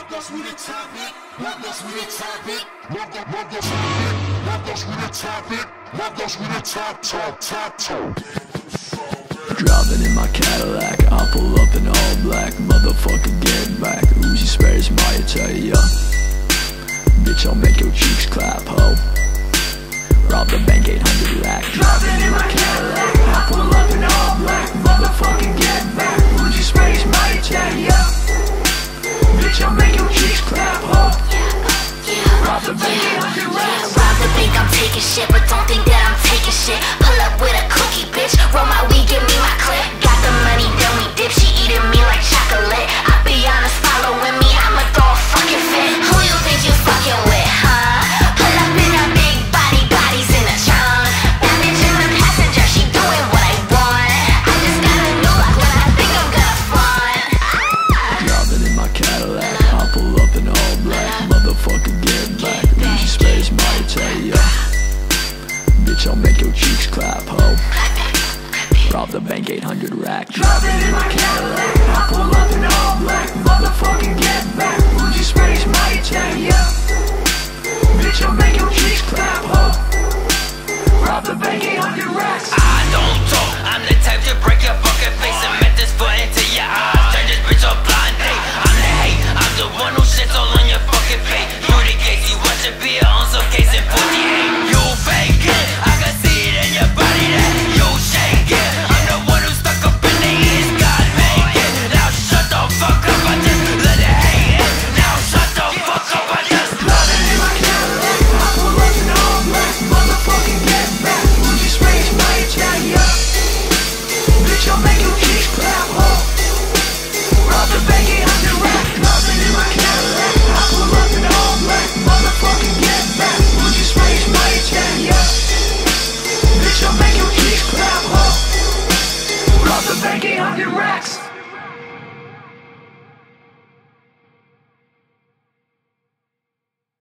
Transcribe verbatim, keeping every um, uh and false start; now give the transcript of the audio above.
Marcos with the topic. Marcos with the topic. Marcos, Marcos, Marcos with the topic. Marcos with the top, top, top, top. Driving in my Cadillac, I pull up in all black. Motherfucker, get back. Uzi spares my attire. Bitch, I'll make your cheeks clap, ho. Rob the bank, eight hundred lakh. Driving in my Cadillac, I pull up in all black. Motherfucker, get back. Uzi spares my attire. Bitch, I'll make your cheeks clap, ho. Rob the bank, eight hundred lakh. Rob the bank, I'm taking shit, but don't think that I'm taking shit.